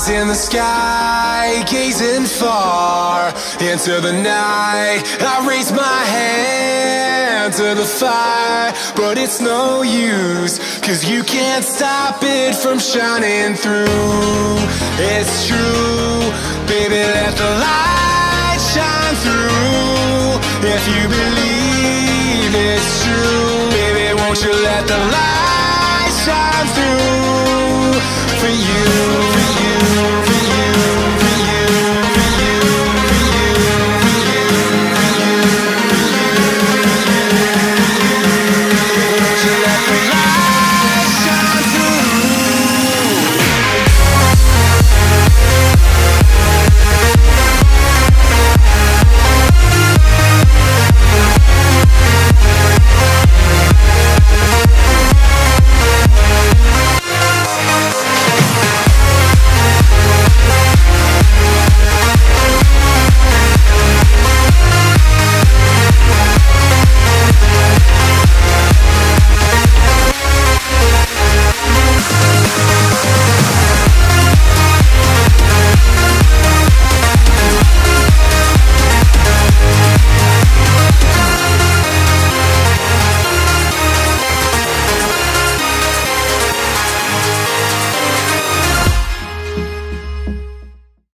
in the sky, gazing far into the night. I raise my hand to the fire, but it's no use, 'cause you can't stop it from shining through. It's true, baby, let the light shine through. If you believe it's true, baby, won't you let the light shine